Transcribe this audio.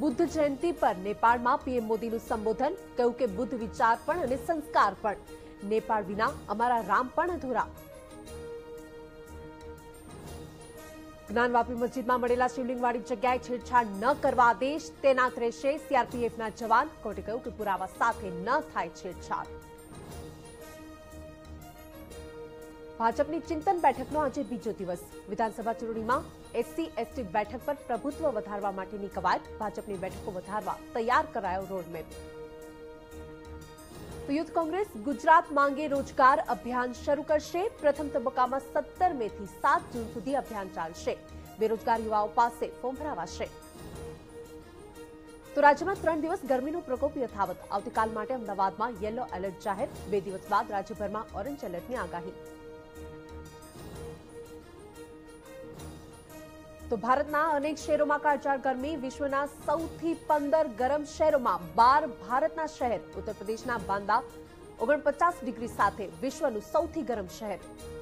બુદ્ધ જયંતિ પર નેપાળમાં પીએમ મોદીનું સંબોધન, કહ્યું કે બુદ્ધ વિચાર પણ અને સંસ્કાર પણ, નેપાળ વિના અમારા રામ પણ અધૂરા. જ્ઞાનવાપી મસ્જિદમાં મળેલા શિવલિંગવાળી જગ્યાએ છેડછાડ ન કરવા આદેશ, તૈનાત રહેશે સીઆરપીએફના જવાન. કોર્ટે કહ્યું કે પુરાવા સાથે ન થાય છેડછાડ. ભાજપની ચિંતન બેઠકનો આજે બીજો દિવસ. વિધાનસભા ચૂંટણીમાં એસસી-એસટી બેઠક પર પ્રભુત્વ વધારવા માટેની કવાયત. ભાજપની બેઠકો વધારવા તૈયાર કરાયો રોડમેપ. તો યુથ કોંગ્રેસ ગુજરાત માંગે રોજગાર અભિયાન શરૂ કરશે. પ્રથમ તબક્કામાં 17 મેથી 7 જૂન સુધી અભિયાન ચાલશે. બેરોજગાર યુવાઓ પાસે ફોર્મ ભરાવાશે. તો રાજ્યમાં 3 દિવસ ગરમીનો પ્રકોપ યથાવત. આવતીકાલ માટે અમદાવાદમાં યલો એલર્ટ જાહેર. 2 દિવસ બાદ રાજ્યભરમાં ઓરેન્જ એલર્ટની આગાહી. તો ભારતના અનેક શહેરોમાં કાળઝાળ ગરમી. વિશ્વના સૌથી 15 ગરમ શહેરોમાં 12 ભારતના શહેર. ઉત્તર પ્રદેશના બાંદા 49 ડિગ્રી સાથે વિશ્વનું સૌથી ગરમ શહેર.